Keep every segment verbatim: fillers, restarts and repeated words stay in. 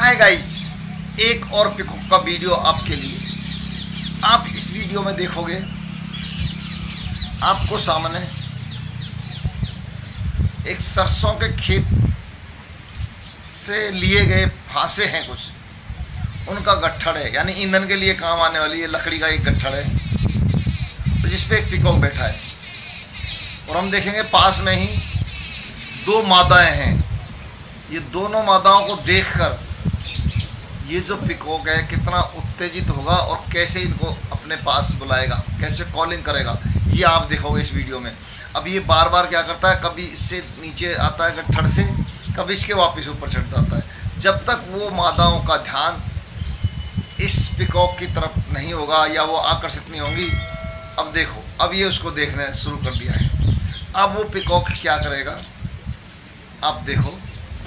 Hi guys, एक और peacock का वीडियो आपके लिए। आप इस वीडियो में देखोगे आपको सामने एक सरसों के खेत से लिए गए फांसे हैं कुछ, उनका गट्ठड़ है, यानी ईंधन के लिए काम आने वाली ये लकड़ी का एक गट्ठड़ है तो जिस पे एक पिकॉक बैठा है। और हम देखेंगे पास में ही दो मादाएं हैं। ये दोनों मादाओं को देखकर ये जो पिकॉक है कितना उत्तेजित होगा और कैसे इनको अपने पास बुलाएगा, कैसे कॉलिंग करेगा, ये आप देखोगे इस वीडियो में। अब ये बार बार क्या करता है, कभी इससे नीचे आता है गट्ठड़ से, कभी इसके वापस ऊपर चढ़ जाता है। जब तक वो मादाओं का ध्यान इस पिकॉक की तरफ नहीं होगा या वो आकर्षित नहीं होंगी। अब देखो, अब ये उसको देखने शुरू कर दिया है। अब वो पिकॉक क्या करेगा, आप देखो,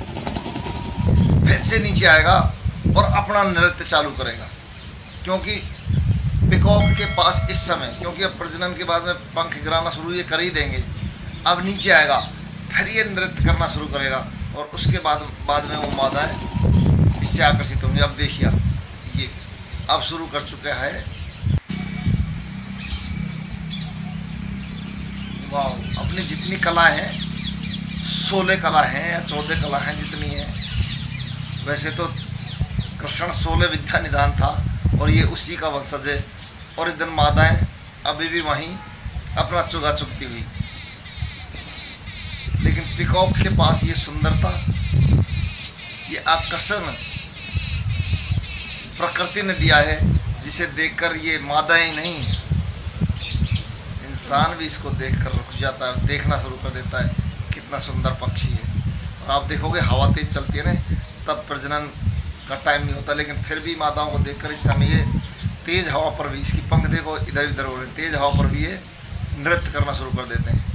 फिर से नीचे आएगा और अपना नृत्य चालू करेगा। क्योंकि पिकॉक के पास इस समय, क्योंकि अब प्रजनन के बाद में पंख गिराना शुरू ये कर ही देंगे, अब नीचे आएगा, फिर ये नृत्य करना शुरू करेगा और उसके बाद बाद में वो मादाएं इससे आकर्षित होंगी। अब देखिए, ये अब शुरू कर चुका है। वाह, अपनी जितनी कला है, सोलह कला हैं या चौदह कला हैं जितनी है, वैसे तो कृष्ण सोलह विद्या निदान था और ये उसी का वंशज है। और इधर मादाएं अभी भी वहीं अपना चुगा चुगती हुई। लेकिन पिकॉक के पास ये सुंदरता, ये आकर्षण प्रकृति ने दिया है, जिसे देखकर ये मादाएं नहीं, इंसान भी इसको देखकर रुक जाता है, देखना शुरू कर देता है कितना सुंदर पक्षी है। और आप देखोगे हवा तेज चलती है ना, तब प्रजनन का टाइम नहीं होता, लेकिन फिर भी मादाओं को देखकर इस समय ये तेज़ हवा पर भी, इसकी पंख देखो इधर उधर हो रहे, तेज़ हवा पर भी ये नृत्य करना शुरू कर देते हैं।